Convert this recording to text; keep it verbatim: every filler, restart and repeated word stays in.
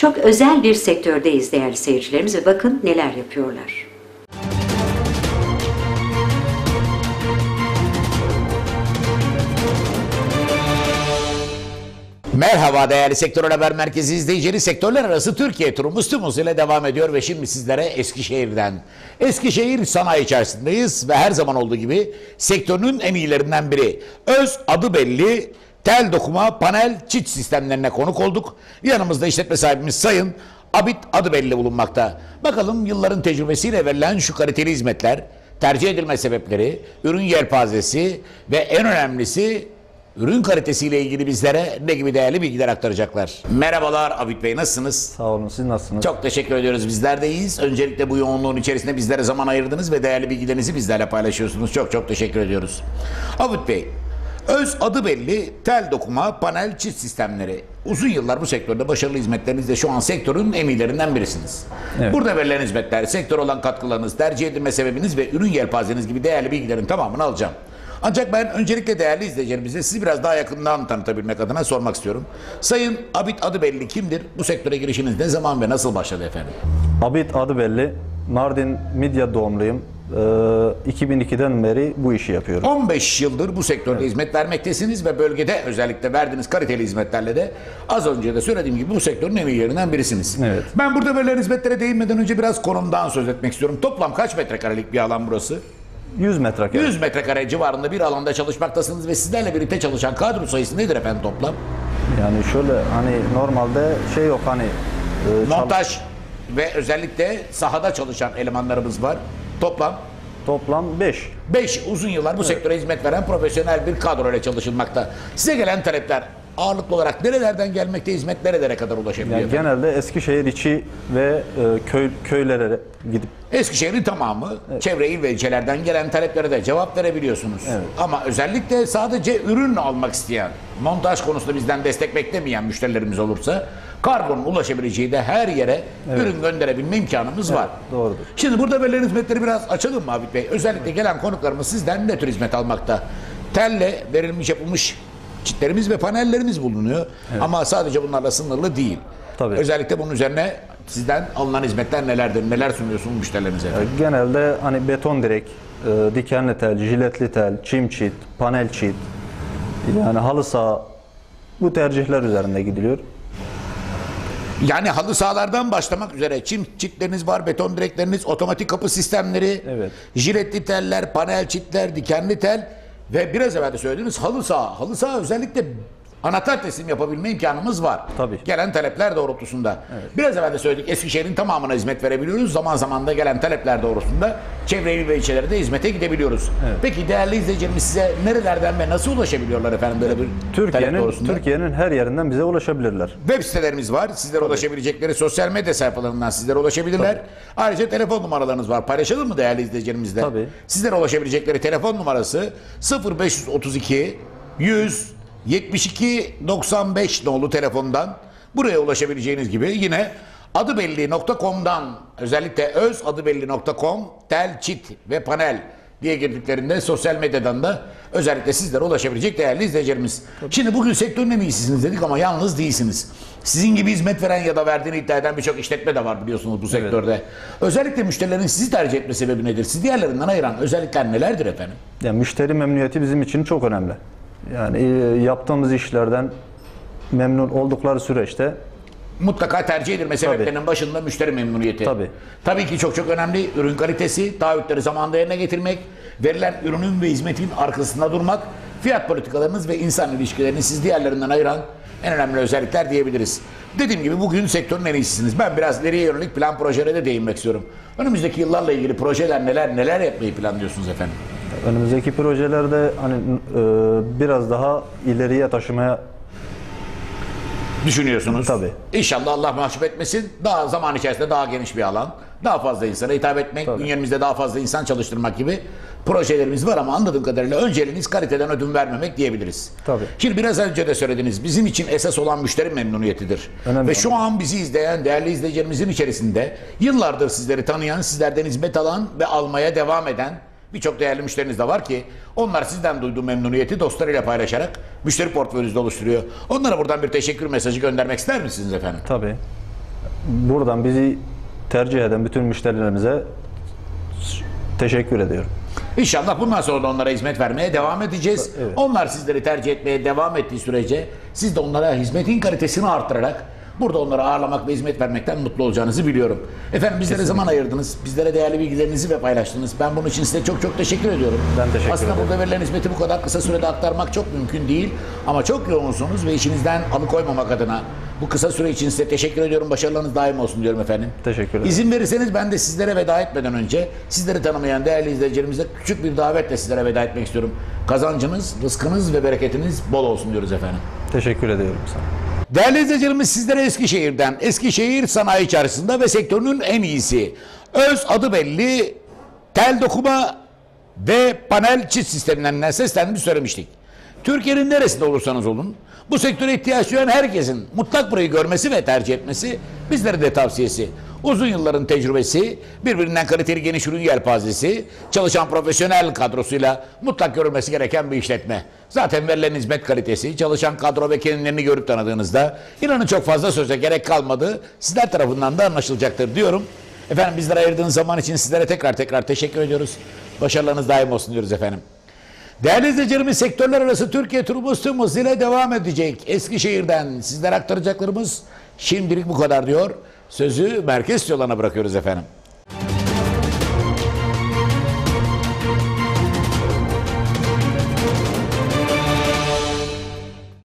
Çok özel bir sektördeyiz değerli seyircilerimiz ve bakın neler yapıyorlar. Merhaba değerli Sektör Haber Merkezi izleyicileri, sektörler arası Türkiye turumuz tüm hızıyla devam ediyor ve şimdi sizlere Eskişehir'den. Eskişehir sanayi içerisindeyiz ve her zaman olduğu gibi sektörün en iyilerinden biri. Öz adı belli tel dokuma panel çit sistemlerine konuk olduk. Yanımızda işletme sahibimiz Sayın Abit Adıbelli bulunmakta. Bakalım yılların tecrübesiyle verilen şu kaliteli hizmetler, tercih edilme sebepleri, ürün yelpazesi ve en önemlisi ürün kalitesiyle ilgili bizlere ne gibi değerli bilgiler aktaracaklar. Merhabalar Abit Bey, nasılsınız? Sağ olun, siz nasılsınız? Çok teşekkür ediyoruz, bizler de iyiyiz. Öncelikle bu yoğunluğun içerisinde bizlere zaman ayırdınız ve değerli bilgilerinizi bizlerle paylaşıyorsunuz. Çok çok teşekkür ediyoruz. Abit Bey, öz adı belli tel dokuma panel çift sistemleri. Uzun yıllar bu sektörde başarılı hizmetlerinizle şu an sektörün emirlerinden birisiniz. Evet. Burada verilen hizmetler, sektör olan katkılarınız, tercih edilme sebebiniz ve ürün yelpazeniz gibi değerli bilgilerin tamamını alacağım. Ancak ben öncelikle değerli izleyicilerimize sizi biraz daha yakından tanıtabilmek adına sormak istiyorum. Sayın Abit Adıbelli kimdir? Bu sektöre girişiniz ne zaman ve nasıl başladı efendim? Abit Adıbelli, Mardin Midye doğumluyum. Ee, iki bin ikiden beri bu işi yapıyorum. on beş yıldır bu sektörde evet. hizmet vermektesiniz ve bölgede özellikle verdiğiniz kaliteli hizmetlerle de az önce de söylediğim gibi bu sektörün en iyilerinden birisiniz. Evet. Ben burada verilen hizmetlere değinmeden önce biraz konumdan söz etmek istiyorum. Toplam kaç metrekarelik bir alan burası? yüz metrekare. yüz metrekare civarında bir alanda çalışmaktasınız ve sizlerle birlikte çalışan kadro sayısı nedir efendim toplam? Yani şöyle, hani normalde şey yok, hani e, montaj ve özellikle sahada çalışan elemanlarımız var. Toplam toplam beş. beş uzun yıllar bu evet. sektöre hizmet veren profesyonel bir kadro ile çalışılmakta. Size gelen talepler ağırlıklı olarak nerelerden gelmekte, hizmet nerelere kadar ulaşabiliyor? Yani genelde Eskişehir içi ve e, köy köylere gidip Eskişehir'in tamamı evet. çevre il ve ilçelerden gelen taleplere de cevap verebiliyorsunuz. Evet. Ama özellikle sadece ürün almak isteyen, montaj konusunda bizden destek beklemeyen müşterilerimiz olursa kargonun ulaşabileceği de her yere evet. ürün gönderebilme imkanımız evet, var. Doğrudur. Şimdi burada verilen hizmetleri biraz açalım mı Abit Bey? Özellikle evet. gelen konuklarımız sizden ne tür hizmet almakta? Telle verilmiş yapılmış çitlerimiz ve panellerimiz bulunuyor. Evet. Ama sadece bunlarla sınırlı değil. Tabii. Özellikle bunun üzerine sizden alınan hizmetler nelerdir? Neler sunuyorsunuz müşterilerinize? Yani genelde hani beton direk, e, dikenli tel, jiletli tel, çim çit, panel çit, yani halı saha, bu tercihler üzerinde gidiliyor. Yani halı sahalardan başlamak üzere çim çitleriniz var, beton direkleriniz, otomatik kapı sistemleri, evet. jiletli teller, panel çitler, dikenli tel ve biraz evvel de söylediğiniz halı saha. Halı saha özellikle anahtar teslim yapabilme imkanımız var. Tabii. Gelen talepler doğrultusunda. Evet. Biraz evvel de söyledik, Eskişehir'in tamamına hizmet verebiliyoruz. Zaman zaman da gelen talepler doğrultusunda çevre il ve ilçelere de hizmete gidebiliyoruz. Evet. Peki değerli izleyicilerimiz size nerelerden ve nasıl ulaşabiliyorlar efendim böyle bir talep doğrultusunda? Türkiye'nin her yerinden bize ulaşabilirler. Web sitelerimiz var. Sizlere Tabii. ulaşabilecekleri sosyal medya sayfalarından sizlere ulaşabilirler. Tabii. Ayrıca telefon numaralarınız var. Paylaşalım mı değerli izleyicilerimizle? Tabii. Sizlere ulaşabilecekleri telefon numarası sıfır beş otuz iki yüz yetmiş iki doksan beş nolu telefondan buraya ulaşabileceğiniz gibi yine adıbelli nokta com'dan özellikle öz adıbelli nokta com tel, çit ve panel diye girdiklerinde sosyal medyadan da özellikle sizlere ulaşabilecek değerli izleyicilerimiz. Tabii. Şimdi bugün sektörün en iyisiniz dedik ama yalnız değilsiniz. Sizin gibi hizmet veren ya da verdiğini iddia eden birçok işletme de var biliyorsunuz bu sektörde. Evet. Özellikle müşterilerin sizi tercih etme sebebi nedir? Sizi diğerlerinden ayıran özellikler nelerdir efendim? Yani müşteri memnuniyeti bizim için çok önemli. Yani e, yaptığımız işlerden memnun oldukları süreçte mutlaka tercih edilme sebeplerinin başında müşteri memnuniyeti. Tabii. Tabii ki çok çok önemli ürün kalitesi, taahhütleri zamanında yerine getirmek, verilen ürünün ve hizmetin arkasında durmak, fiyat politikalarınız ve insan ilişkilerini siz diğerlerinden ayıran en önemli özellikler diyebiliriz. Dediğim gibi bugün sektörün en iyisiniz. Ben biraz ileriye yönelik plan projelere de değinmek istiyorum. Önümüzdeki yıllarla ilgili projeler neler neler yapmayı planlıyorsunuz efendim? Önümüzdeki projelerde hani e, biraz daha ileriye taşımaya düşünüyorsunuz. Tabii. İnşallah Allah mahcup etmesin. Daha zaman içerisinde daha geniş bir alan, daha fazla insana hitap etmek, Tabii. bünyemizde daha fazla insan çalıştırmak gibi projelerimiz var ama anladığım kadarıyla önceliğiniz kaliteden ödün vermemek diyebiliriz. Tabii. Şimdi biraz önce de söylediniz, bizim için esas olan müşteri memnuniyetidir. Önemli. Ve şu an bizi izleyen değerli izleyicilerimizin içerisinde yıllardır sizleri tanıyan, sizlerden hizmet alan ve almaya devam eden birçok değerli müşteriniz de var ki onlar sizden duyduğu memnuniyeti dostlarıyla paylaşarak müşteri portföyünüzde oluşturuyor. Onlara buradan bir teşekkür mesajı göndermek ister misiniz efendim? Tabii. Buradan bizi tercih eden bütün müşterilerimize teşekkür ediyorum. İnşallah bundan sonra da onlara hizmet vermeye devam edeceğiz. Evet. Onlar sizleri tercih etmeye devam ettiği sürece siz de onlara hizmetin kalitesini arttırarak burada onlara ağırlamak ve hizmet vermekten mutlu olacağınızı biliyorum. Efendim bizlere Kesinlikle. zaman ayırdınız. Bizlere değerli bilgilerinizi ve paylaştınız. Ben bunun için size çok çok teşekkür ediyorum. Ben teşekkür Aslında ederim. burada verilen hizmeti bu kadar kısa sürede aktarmak çok mümkün değil. Ama çok yoğunsunuz ve işinizden alıkoymamak adına bu kısa süre için size teşekkür ediyorum. Başarılarınız daim olsun diyorum efendim. Teşekkür ederim. İzin verirseniz ben de sizlere veda etmeden önce sizleri tanımayan değerli izleyicilerimize küçük bir davetle sizlere veda etmek istiyorum. Kazancınız, rızkınız ve bereketiniz bol olsun diyoruz efendim. Teşekkür ediyorum sana. Değerli izleyicilerimiz sizlere Eskişehir'den, Eskişehir Sanayi Çarşısı'nda ve sektörünün en iyisi, öz adı belli, tel dokuma ve panel çift sistemlerinden seslendiğimizi söylemiştik. Türkiye'nin neresinde olursanız olun, bu sektöre ihtiyaç duyan herkesin mutlak burayı görmesi ve tercih etmesi bizlere de tavsiyesi. Uzun yılların tecrübesi, birbirinden kaliteli geniş ürün yelpazesi, çalışan profesyonel kadrosuyla mutlak görülmesi gereken bir işletme. Zaten verilen hizmet kalitesi, çalışan kadro ve kendilerini görüp tanıdığınızda inanın çok fazla söze gerek kalmadı. Sizler tarafından da anlaşılacaktır diyorum. Efendim bizlere ayırdığınız zaman için sizlere tekrar tekrar teşekkür ediyoruz. Başarılarınız daim olsun diyoruz efendim. Değerli izleyicilerimiz, sektörler arası Türkiye turumuz tüm hızıyla devam edecek. Eskişehir'den sizlere aktaracaklarımız şimdilik bu kadar diyor. Sözü merkez yoluna bırakıyoruz efendim.